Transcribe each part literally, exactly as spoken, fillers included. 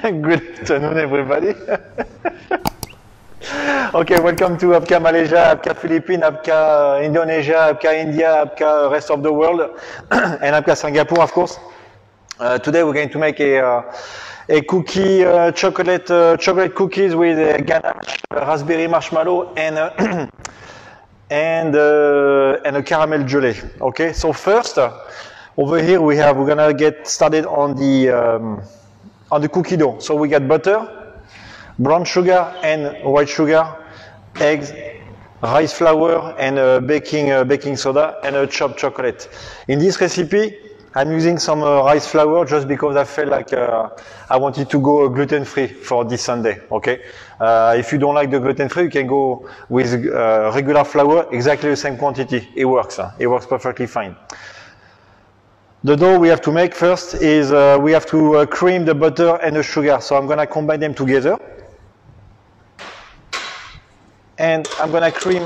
Good afternoon, everybody. Okay, welcome to APCA Malaysia, APCA Philippines, APCA Indonesia, APCA India, APCA rest of the world, and APCA Singapore, of course. Uh, today we're going to make a uh, a cookie uh, chocolate uh, chocolate cookies with uh, ganache, uh, raspberry marshmallow, and uh, and uh, and a caramel gelée. Okay, so first uh, over here we have we're gonna get started on the um, on the cookie dough. So we got butter, brown sugar and white sugar, eggs, rice flour, and uh, baking uh, baking soda, and a chopped chocolate. In this recipe, I'm using some uh, rice flour just because I felt like uh, I wanted to go gluten-free for this Sunday. Okay, uh, if you don't like the gluten-free, you can go with uh, regular flour, exactly the same quantity. It works. Huh? It works perfectly fine. The dough we have to make first is uh, we have to uh, cream the butter and the sugar. So I'm gonna combine them together, and I'm gonna cream.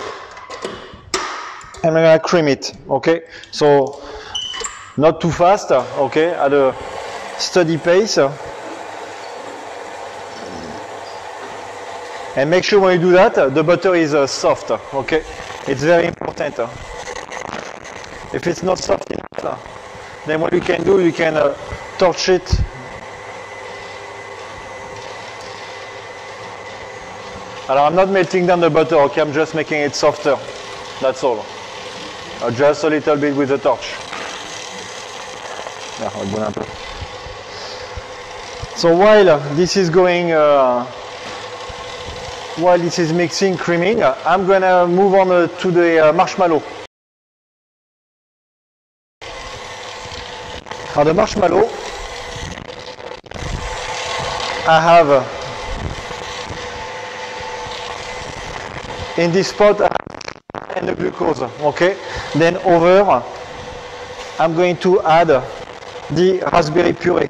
I'm gonna cream it. Okay, so. Not too fast, okay, at a steady pace. And make sure when you do that, the butter is uh, soft, okay? It's very important. If it's not soft enough, then what you can do, you can uh, torch it. And I'm not melting down the butter, okay? I'm just making it softer, that's all. Uh, just a little bit with the torch. So while this is going, uh, while this is mixing, creaming, I'm gonna move on uh, to the uh, marshmallow. Now the marshmallow, I have uh, in this pot I have and the glucose. Okay, then over, I'm going to add the raspberry puree.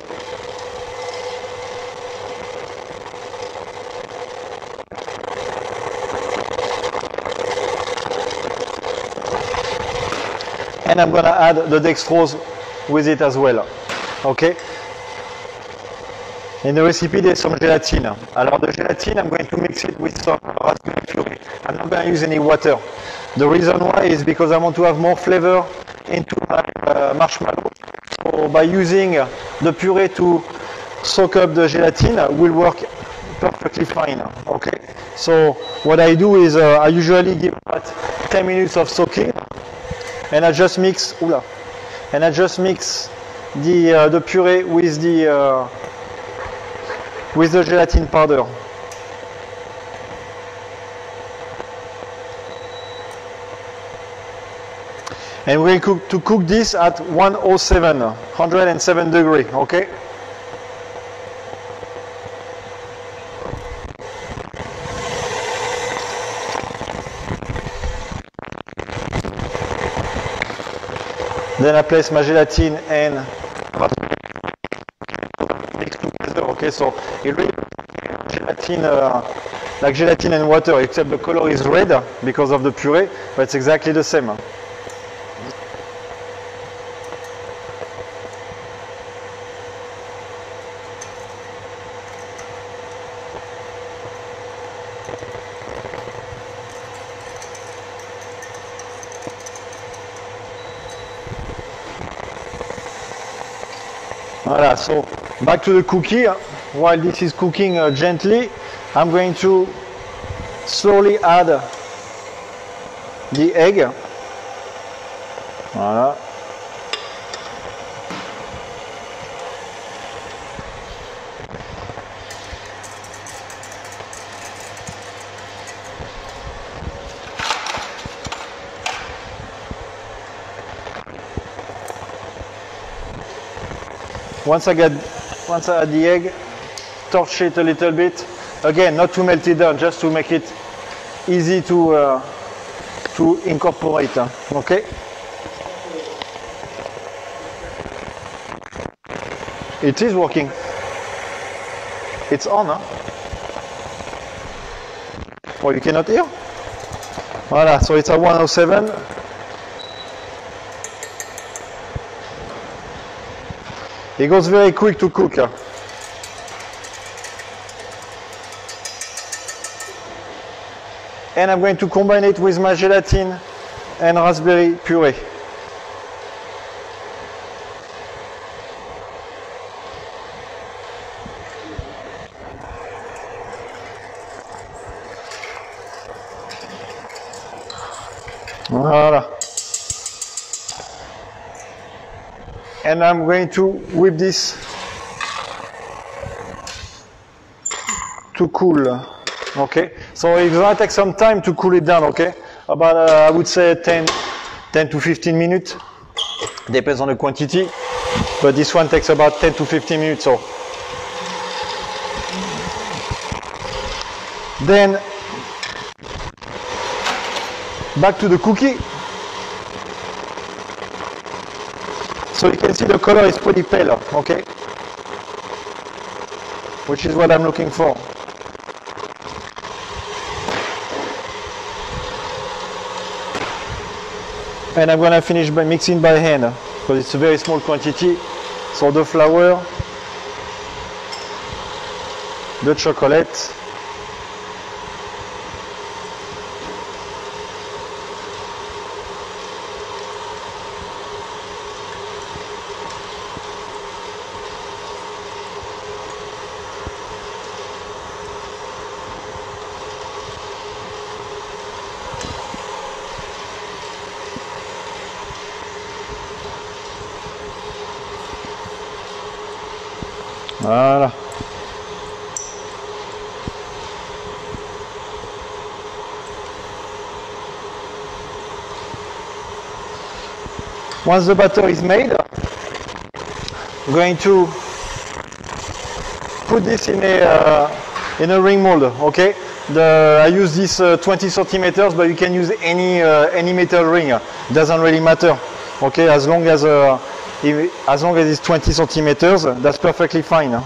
And I'm going to add the dextrose with it as well. Okay? In the recipe, there's some gelatine. Alors, the gelatine, I'm going to mix it with some raspberry puree. I'm not going to use any water. The reason why is because I want to have more flavor into my uh, marshmallow. So by using uh, the puree to soak up the gelatin uh, will work perfectly fine. Okay. So what I do is uh, I usually give about ten minutes of soaking, and I just mix. Oula, and I just mix the uh, the puree with the uh, with the gelatin powder. And we're going to cook this at one oh seven, one oh seven degree, okay? Then I place my gelatine and mix together, okay? So it really gelatin, uh, like gelatin and water, except the color is red because of the puree, but it's exactly the same. Voilà, so back to the cookie. While this is cooking uh, gently, I'm going to slowly add the egg. Voilà. Once I get, once I add the egg, torch it a little bit. Again, not to melt it down, just to make it easy to uh, to incorporate. Okay. It is working. It's on. Huh? Oh, you cannot hear? Voilà, so it's at one oh seven. It goes very quick to cook. and I'm going to combine it with my gelatin and raspberry puree. Voila. And I'm going to whip this to cool. Okay, so it's gonna take some time to cool it down. Okay, about uh, I would say ten to fifteen minutes. Depends on the quantity, but this one takes about ten to fifteen minutes. So then back to the cookie. So you can see the color is pretty pale, okay? Which is what I'm looking for. And I'm gonna finish by mixing by hand, because it's a very small quantity. So the flour, the chocolate, voilà. Once the batter is made, I'm going to put this in a uh, in a ring mold. Okay, the I use this uh, twenty centimeters, but you can use any uh, any metal ring. It doesn't really matter. Okay, as long as uh, if, as long as it's twenty centimeters, that's perfectly fine.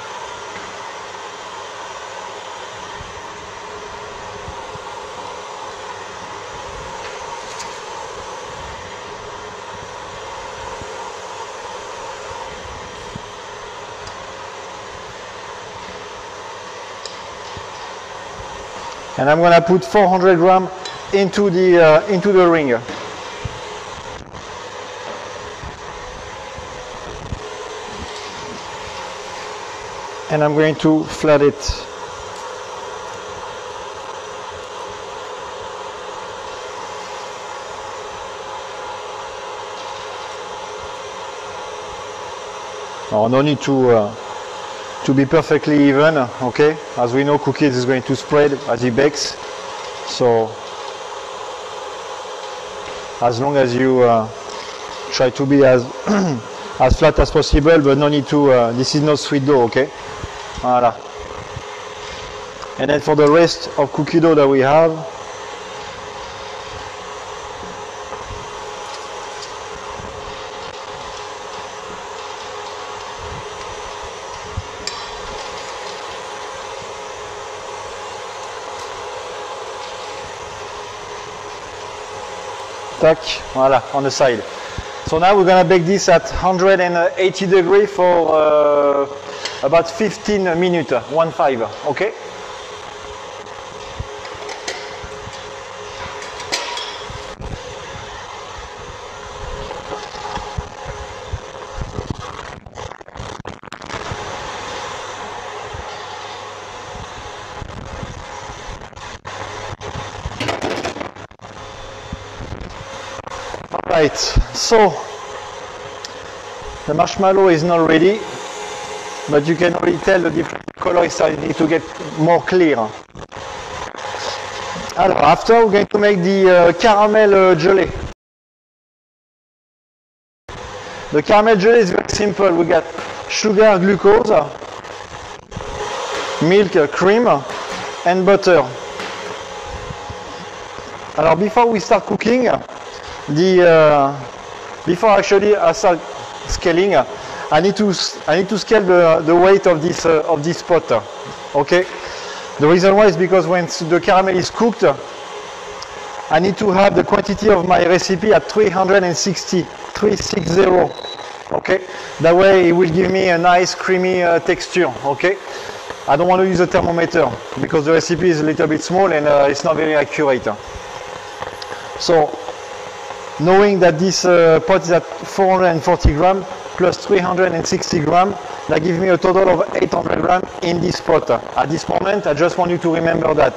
And I'm gonna put four hundred grams into the uh, into the ring. And I'm going to flat it. Oh, no need to uh, to be perfectly even, okay? As we know, cookies is going to spread as it bakes. So as long as you uh, try to be as as flat as possible, but no need to, uh, this is not sweet dough, okay? Voila. And then for the rest of cookie dough that we have, tac, voila, on the side. So now we're gonna bake this at one hundred eighty degrees for uh, about fifteen minutes, one five, okay? Right, so the marshmallow is not ready, but you can already tell the different color is starting to get more clear. Alors, after we're going to make the uh, caramel uh, gelée. The caramel gelée is very simple. We got sugar, glucose, milk, cream, and butter. Alors, before we start cooking, the uh, before actually I start scaling, I need to I need to scale the the weight of this uh, of this pot. Okay. The reason why is because when the caramel is cooked, I need to have the quantity of my recipe at three hundred sixty, three sixty. Okay. That way it will give me a nice creamy uh, texture. Okay. I don't want to use a thermometer because the recipe is a little bit small and uh, it's not very accurate. So, knowing that this uh, pot is at four hundred forty grams plus three hundred sixty grams, that gives me a total of eight hundred grams in this pot. At this moment, I just want you to remember that.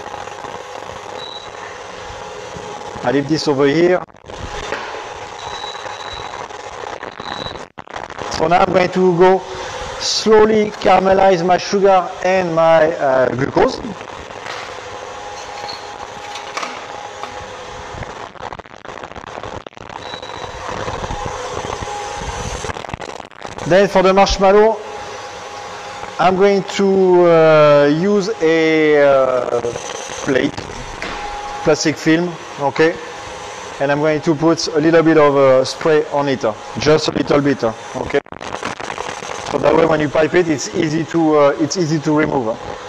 I leave this over here. So now I'm going to go slowly caramelize my sugar and my uh, glucose. Then for the marshmallow, I'm going to uh, use a uh, plate, plastic film, okay? And I'm going to put a little bit of uh, spray on it, uh, just a little bit, uh, okay? So that way when you pipe it, it's easy to, uh, it's easy to remove.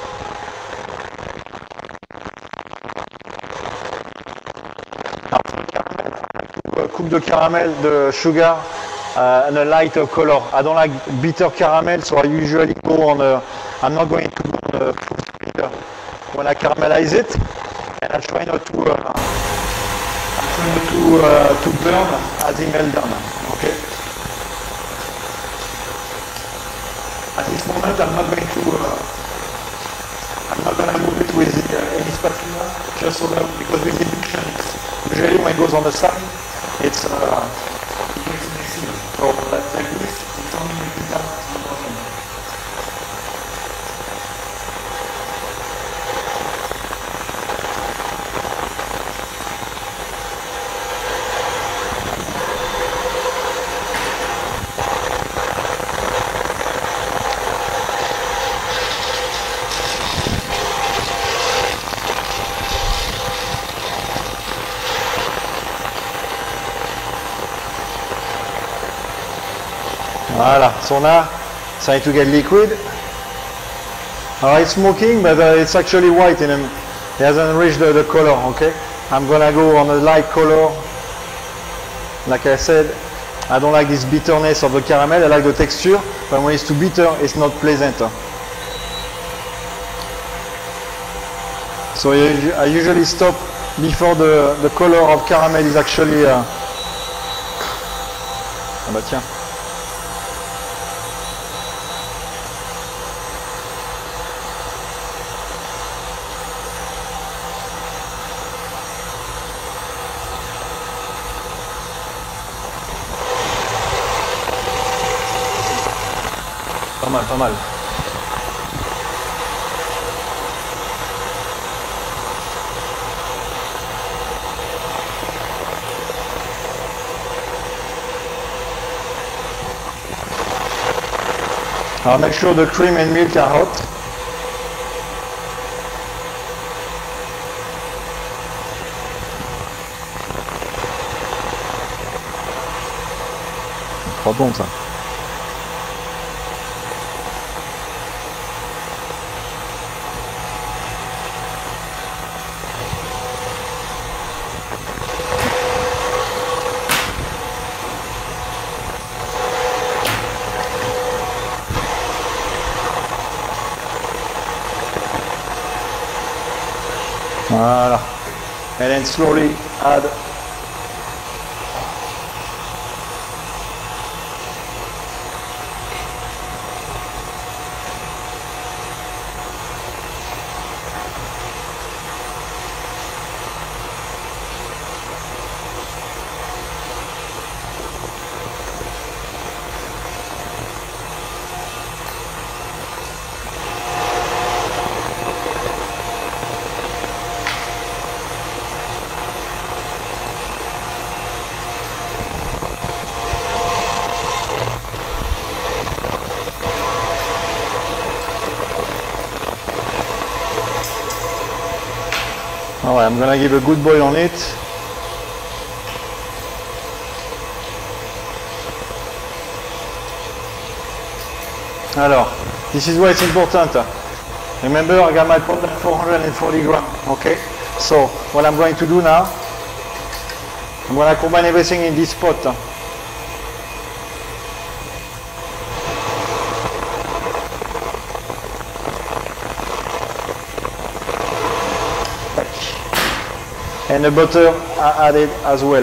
Now, to uh, cook the caramel, the sugar, Uh, and a lighter color. I don't like bitter caramel, so I usually go on a, I'm not going to go on a full speed when I caramelize it, and I try not to, uh, I try not to, uh, to burn as it melts down, okay? At this moment, I'm not going to, uh, I'm not going to move it with uh, any spatula, just so that, because with induction, usually when it goes on the side, it's, uh, so like this, it's only making that to the bottom. Voilà, so now it's trying to get liquid. Uh, it's smoking, but uh, it's actually white and it hasn't reached the, the color, okay? I'm gonna go on a light color. Like I said, I don't like this bitterness of the caramel, I like the texture, but when it's too bitter, it's not pleasant. So I usually stop before the, the color of caramel is actually... Uh... Ah bah tiens. Pas mal, pas mal. I'll make sure the cream and milk are hot. Pas bon ça. Voilà. And then slowly add Alright, I'm gonna give a good boil on it. Alors, this is why it's important. Remember, I got my pot at four hundred forty grams, okay? So, what I'm going to do now, I'm gonna combine everything in this pot. And the butter are added as well.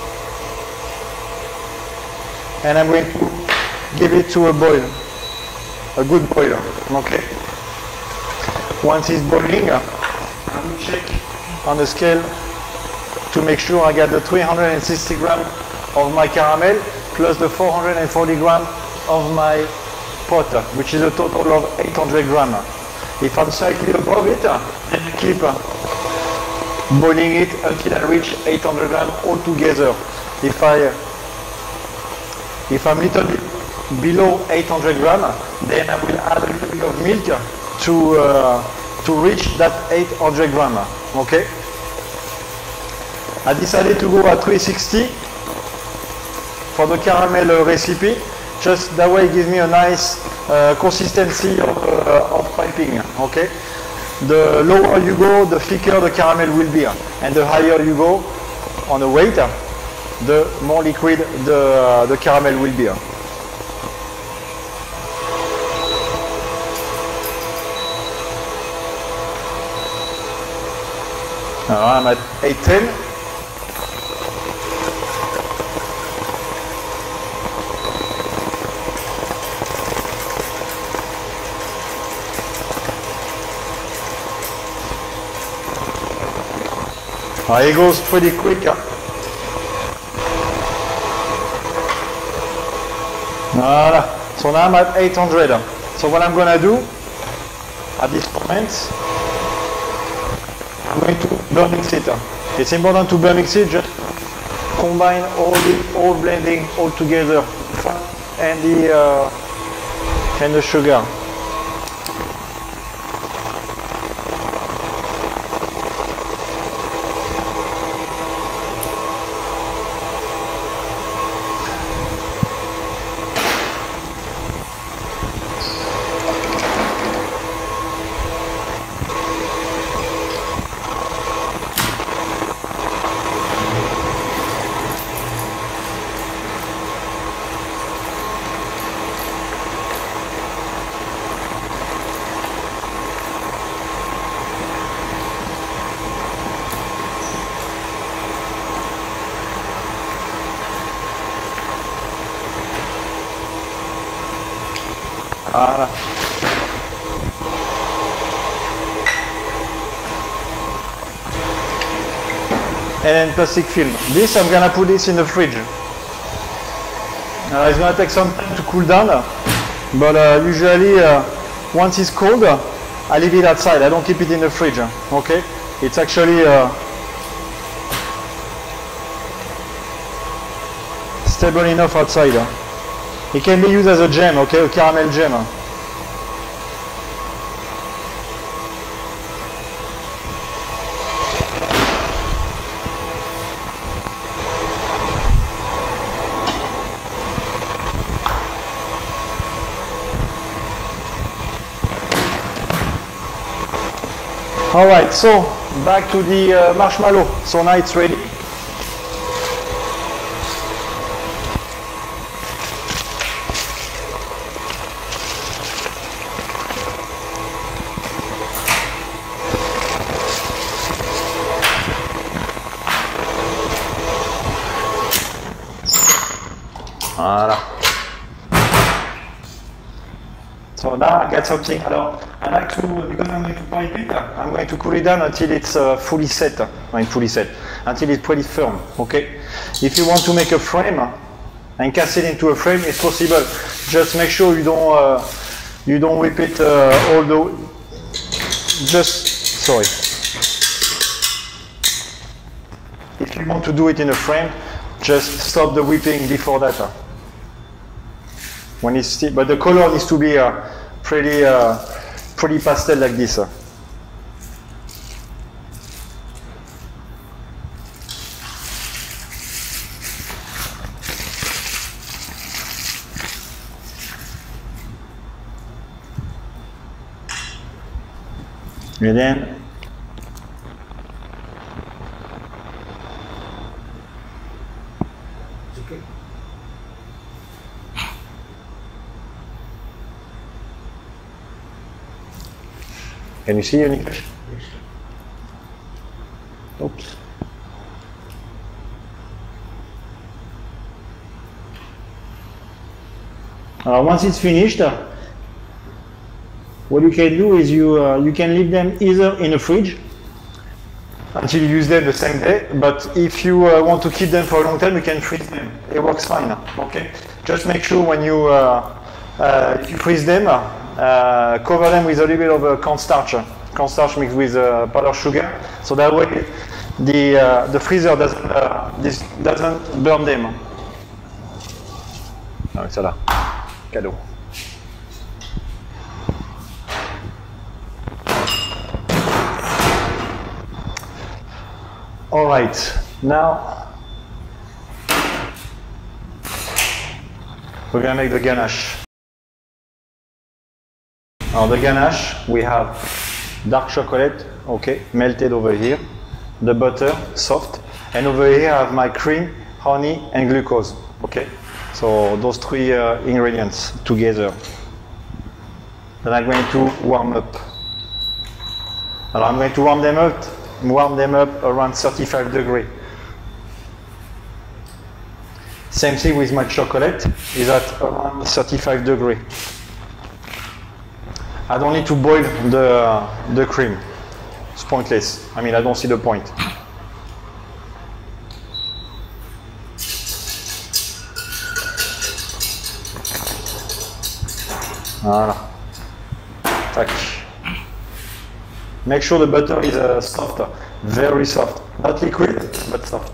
And I'm going to give it to a boil, a good boil, okay? Once it's boiling, I will check on the scale to make sure I get the three hundred sixty grams of my caramel plus the four hundred forty grams of my pot, which is a total of eight hundred grams. If I'm slightly above it, then I keep boiling it until I reach eight hundred grams altogether. If I if I'm a little bit below eight hundred grams, then I will add a little bit of milk to uh, to reach that eight hundred grams. Okay. I decided to go at three sixty for the caramel recipe. Just that way it gives me a nice uh, consistency of, uh, of piping. Okay. The lower you go, the thicker the caramel will be, and the higher you go on the weight, the more liquid the uh, the caramel will be. Now I'm at eight ten. Uh, it goes pretty quick. Huh? Voilà. So now I'm at eight hundred. So what I'm going to do at this moment, I'm going to burn mix it. It's important to burn mix it, just combine all the all blending all together, and the uh, and the sugar. Voilà. And then plastic film. This I'm gonna put this in the fridge. Uh, it's gonna take some time to cool down, but uh, usually uh, once it's cold, I leave it outside. I don't keep it in the fridge. Okay? It's actually uh, stable enough outside. It can be used as a jam, okay, a caramel jam. All right, so back to the uh, marshmallow. So now it's ready. Voilà. So now I got something. Alors, I like to, because I'm going to pipe it, I'm going to cool it down until it's uh, fully set. I mean, fully set. Until it's pretty firm. Okay. If you want to make a frame and cast it into a frame, it's possible. Just make sure you don't uh, you don't whip it uh, all the. Just sorry. If you want to do it in a frame, just stop the whipping before that. When it's still, but the color needs to be uh, pretty, uh, pretty pastel like this. Uh. And then can you see any? Oops. Uh, once it's finished, what you can do is you uh, you can leave them either in a fridge until you use them the same day, but if you uh, want to keep them for a long time, you can freeze them. It works fine. Okay. Just make sure when you uh, uh, if you freeze them, uh, cover them with a little bit of uh, cornstarch, cornstarch mixed with uh, powdered sugar, so that way the uh, the freezer doesn't uh, this doesn't burn them. Ah oui, ça là, cadeau. All right, now we're gonna make the ganache. Now the ganache, we have dark chocolate, okay, melted over here, the butter, soft, and over here I have my cream, honey, and glucose, okay. So those three uh, ingredients together. Then I'm going to warm up. And I'm going to warm them up. Warm them up around thirty-five degrees. Same thing with my chocolate, is at around thirty-five degrees. I don't need to boil the, uh, the cream. It's pointless. I mean, I don't see the point. Voilà. Tac. Make sure the butter is uh, soft, very soft. Not liquid, but soft.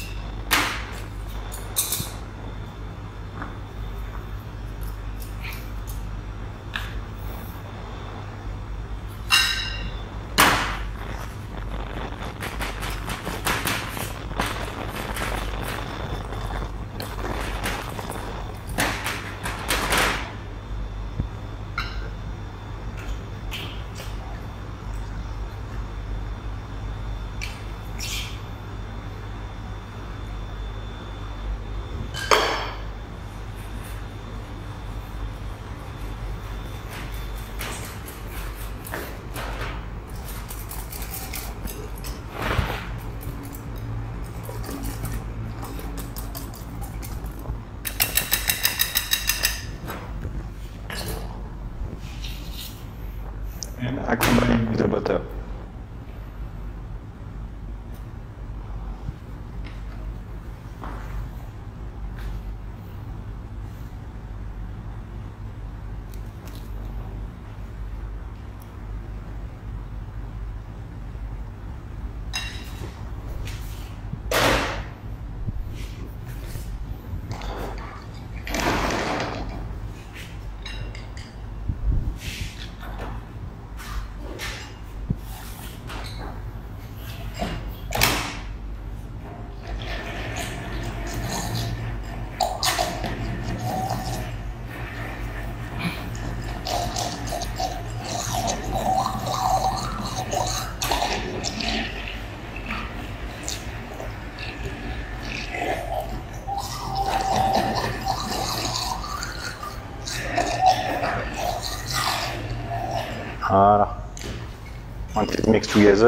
And accompany with the butter. Voilà. Once it mixed together.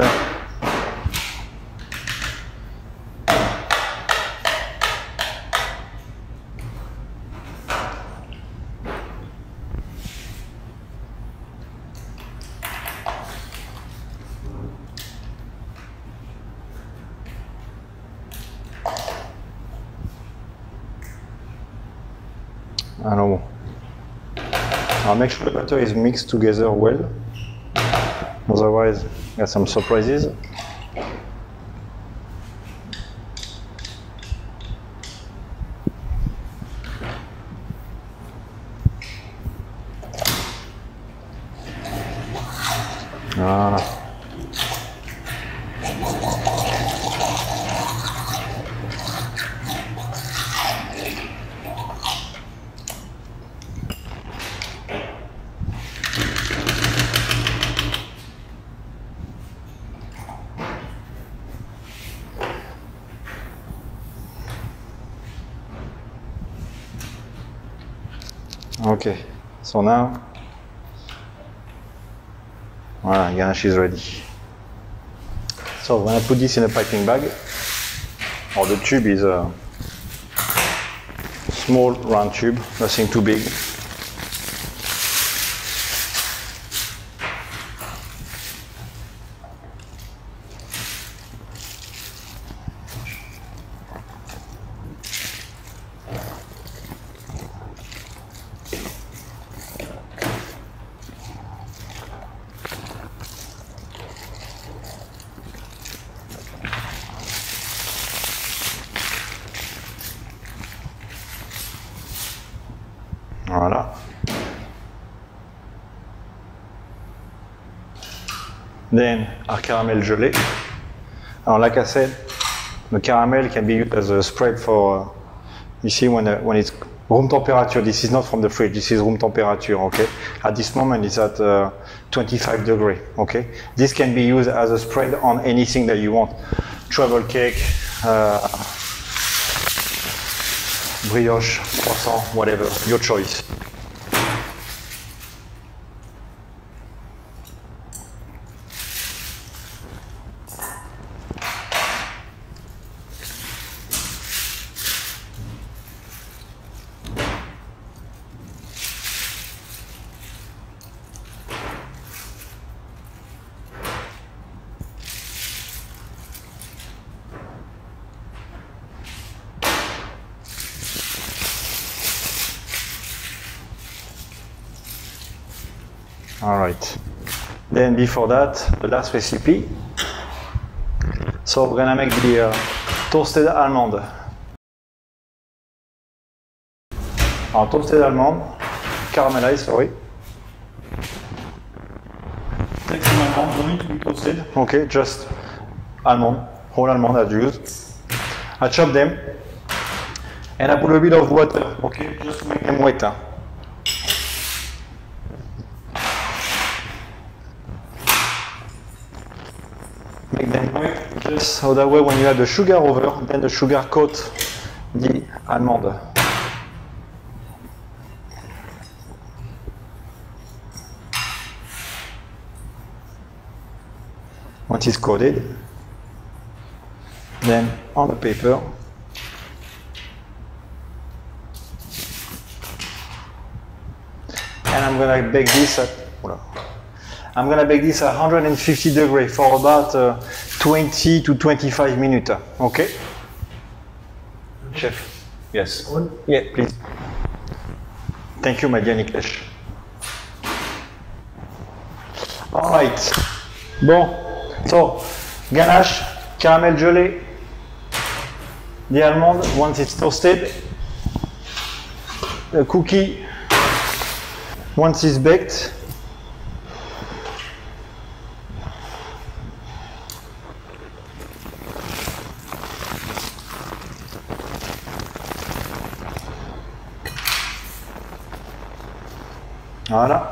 Alors, I'll make sure the butter is mixed together well. Otherwise, got some surprises. Voilà. Okay, so now, voilà, ganache is ready. So when I put this in a piping bag, or the tube is a small round tube, nothing too big. Voilà. Then our caramel gelé. Alors like I said, the caramel can be used as a spread for, uh, you see when, uh, when it's room temperature, this is not from the fridge, this is room temperature, okay? At this moment it's at uh, twenty-five degree, okay? This can be used as a spread on anything that you want. Travel cake, uh, brioche, croissant, whatever, your choice. All right. Then before that, the last recipe. So we're gonna make the uh, toasted almond. Alors toasted almond, caramelized, sorry. Take some almond, don't need to be toasted. Okay, just almond, whole almond as used. I chop them, and I put a bit of water. Okay, just to make them wet. Huh? Make them wet, just so that way when you add the sugar over, then the sugar coat the almond. Once it's coated, then on the paper, and I'm gonna bake this at, I'm gonna bake this at one hundred fifty degrees for about uh, twenty to twenty-five minutes. Okay? Chef. Yes. On? Yeah, please. Thank you, my dear Niklesh. All right. Bon. So, ganache, caramel gelé, the almond once it's toasted, the cookie once it's baked, voilà.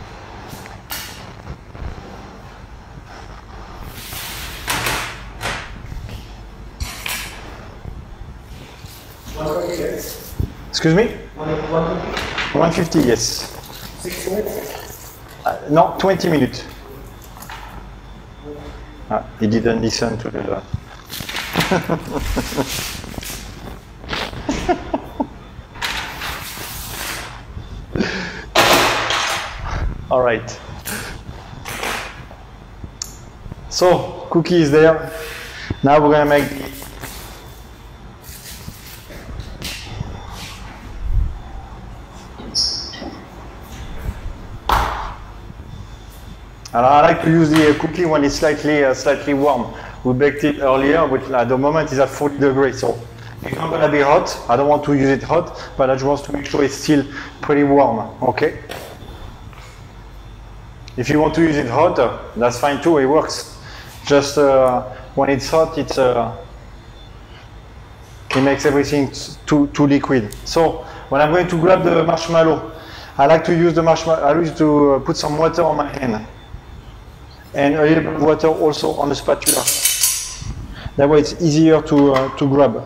Excuse me? one fifty, yes. six minutes? Uh, no, twenty minutes. Ah, he didn't listen to the... All right. So, cookie is there. Now we're gonna make the And I like to use the uh, cookie when it's slightly uh, slightly warm. We baked it earlier, but at the moment it's at forty degrees, so it's not gonna be hot. I don't want to use it hot, but I just want to make sure it's still pretty warm. Okay. If you want to use it hot, uh, that's fine too. It works. Just uh, when it's hot, it's uh, it makes everything too too liquid. So when I'm going to grab the marshmallow, I like to use the marshmallow. I like to uh, put some water on my hand. And a little bit of water also on the spatula. That way it's easier to, uh, to grab.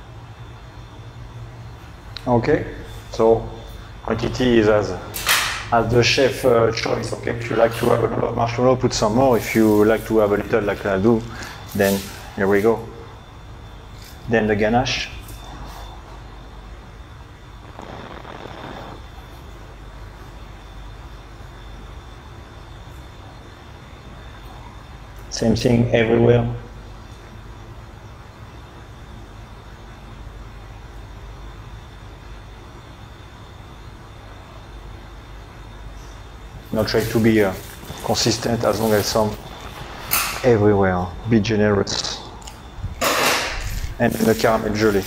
Okay, so quantity is as as the chef uh, choice. Okay, if you like to have a lot of marshmallow, put some more. If you like to have a little, like I do, then here we go. Then the ganache. Same thing everywhere. Not try to be uh, consistent as long as some everywhere. Be generous. And the caramel jelly.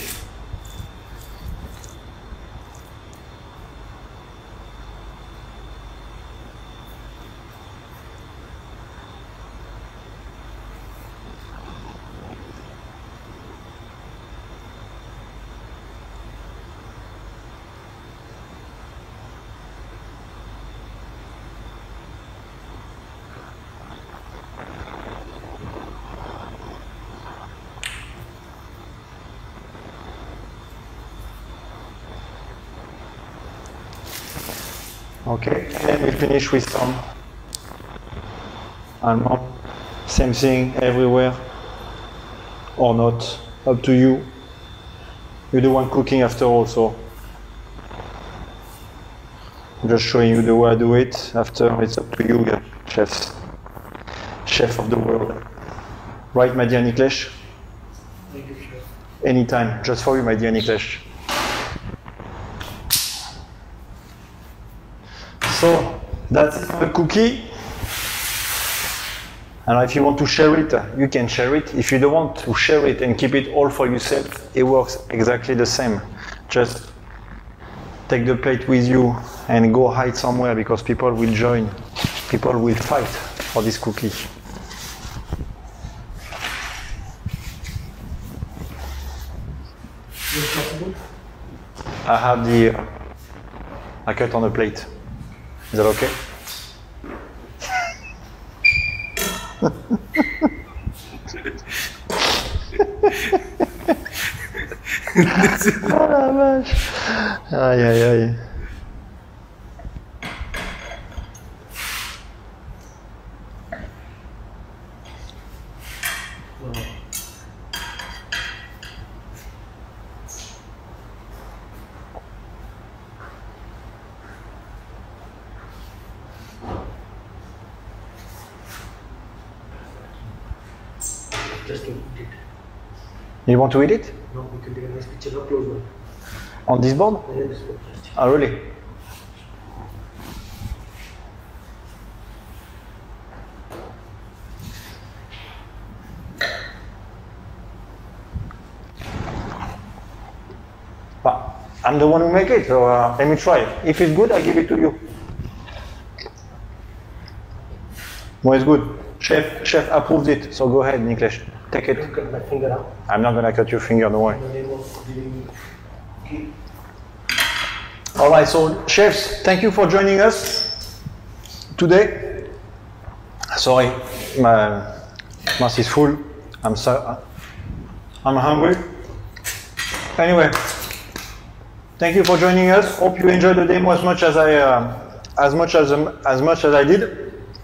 Okay, and then we finish with some almond. Same thing everywhere, or not, up to you. You're the one cooking after all, so I'm just showing you the way I do it. After, it's up to you, yeah, chefs, chef of the world. Right, my dear Niklesh? Thank you, chef. Anytime, just for you, my dear Niklesh. So that's the cookie. And if you want to share it, you can share it. If you don't want to share it and keep it all for yourself, it works exactly the same. Just take the plate with you and go hide somewhere, because people will join. People will fight for this cookie. Is it possible? I have the, uh, I cut on the plate. Is that okay? Oh la vache. Aïe aïe aïe. Just to eat it. You want to eat it? No, we can take a nice picture of close one. On this board? And then this one. Oh, really? But I'm the one who make it, so uh, let me try it. If it's good, I give it to you. No, it's good. Chef, chef approved it, so go ahead, Niklesh. Take it. Cut my finger out. I'm not gonna cut your finger, don't worry. In the name of giving cookie. All right, so chefs, thank you for joining us today. Sorry, my mouth is full. I'm so, I'm hungry. Anyway, thank you for joining us. Hope you enjoyed the demo as much as I, uh, as much as um, as much as I did.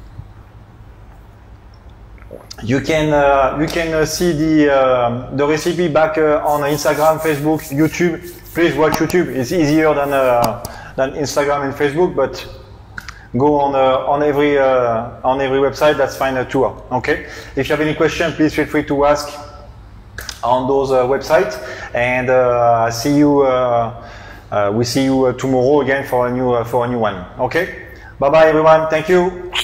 You can uh, you can uh, see the uh, the recipe back uh, on Instagram, Facebook, YouTube. Please watch YouTube. It's easier than uh, than Instagram and Facebook, but go on uh, on every uh, on every website. That's fine uh, too. Okay. If you have any question, please feel free to ask on those uh, websites. And uh, see you. Uh, uh, we see you uh, tomorrow again for a new uh, for a new one. Okay. Bye bye everyone. Thank you.